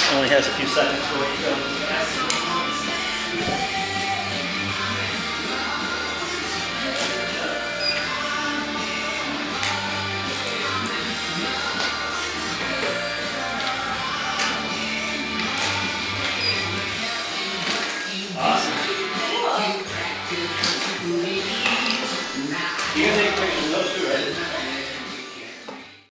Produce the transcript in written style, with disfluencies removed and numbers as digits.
only has a few seconds to wait. So.